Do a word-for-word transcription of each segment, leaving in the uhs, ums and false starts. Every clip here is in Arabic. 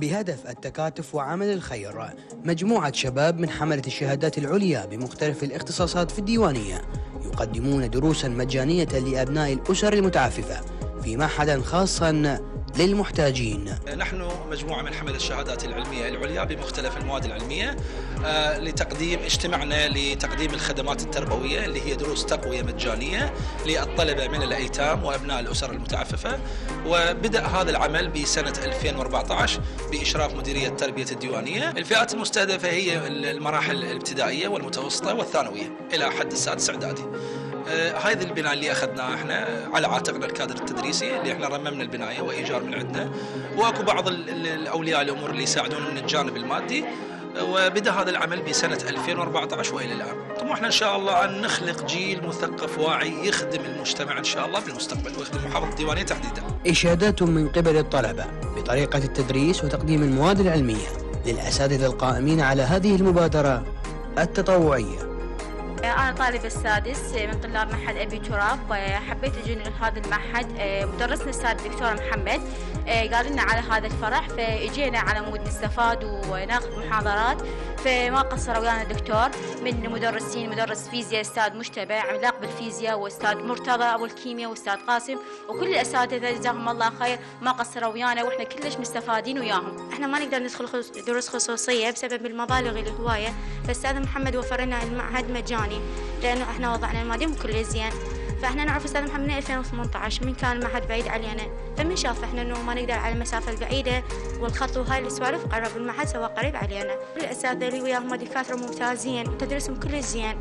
بهدف التكاتف وعمل الخير، مجموعة شباب من حملة الشهادات العليا بمختلف الاختصاصات في الديوانية يقدمون دروسا مجانية لأبناء الأسر المتعففة في معهدا خاصا للمحتاجين. نحن مجموعة من حملة الشهادات العلمية العليا بمختلف المواد العلمية آه لتقديم اجتمعنا لتقديم الخدمات التربوية اللي هي دروس تقوية مجانية للطلبة من الأيتام وأبناء الأسر المتعففة. وبدأ هذا العمل بسنة ألفين وأربعة عشر بإشراف مديرية تربية الديوانية. الفئات المستهدفة هي المراحل الابتدائية والمتوسطة والثانوية إلى حد السادس إعدادي. آه هذا البناء اللي أخذناه احنا على عاتقنا الكادر التدريسي اللي احنا رممنا البناية وإيجار من عندنا، واكو بعض الأولياء الأمور اللي يساعدون من الجانب المادي. وبدأ هذا العمل بسنة ألفين وأربعة عشر وإلى الآن. طموحنا إن شاء الله أن نخلق جيل مثقف واعي يخدم المجتمع إن شاء الله في المستقبل ويخدم محافظة الديوانية تحديدا. إشادات من قبل الطلبة بطريقة التدريس وتقديم المواد العلمية للأساتذة القائمين على هذه المبادرة التطوعية. أنا طالب السادس من طلاب معهد أبي تراب، وحبيت أجي لهذا المعهد. مدرسنا الأستاذ الدكتور محمد قال لنا على هذا الفرح، فإجينا على مود نستفاد وناخذ محاضرات. فما قصر ويانا الدكتور من مدرسين، مدرس فيزياء أستاذ مجتبى عملاق بالفيزياء، وأستاذ مرتضى أبو الكيمياء، وأستاذ قاسم، وكل الأساتذة جزاهم الله خير ما قصروا ويانا، وإحنا كلش مستفادين وياهم. إحنا ما نقدر ندخل دروس خصوصية بسبب المبالغ الهواية، فالأستاذ محمد وفر لنا المعهد مجاني لأنه إحنا وضعنا المادي كله زين. فإحنا نعرف أستاذ محمد من ألفين وثمانية عشر من كان المعهد بعيد علينا، فمن شاف إحنا إنه ما نقدر على المسافة البعيدة والخط وهاي السوالف قرب المعهد سوا قريب علينا. الأساتذة اللي وياهم دكاترة ممتازين تدرسهم كله زين،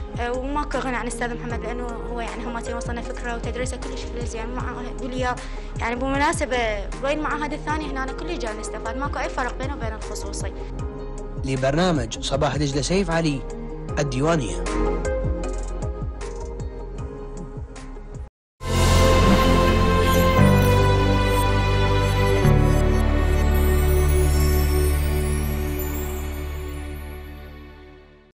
وماكو غنى عن أستاذ محمد لأنه هو يعني هم وصلنا فكرة وتدريسه كلش كله زين. مع باليا يعني بمناسبة وين المعهد الثاني هنا أنا كل جاي نستفاد، ماكو أي فرق بينه وبين الخصوصي. لبرنامج صباح دجلة سيف علي، الديوانية.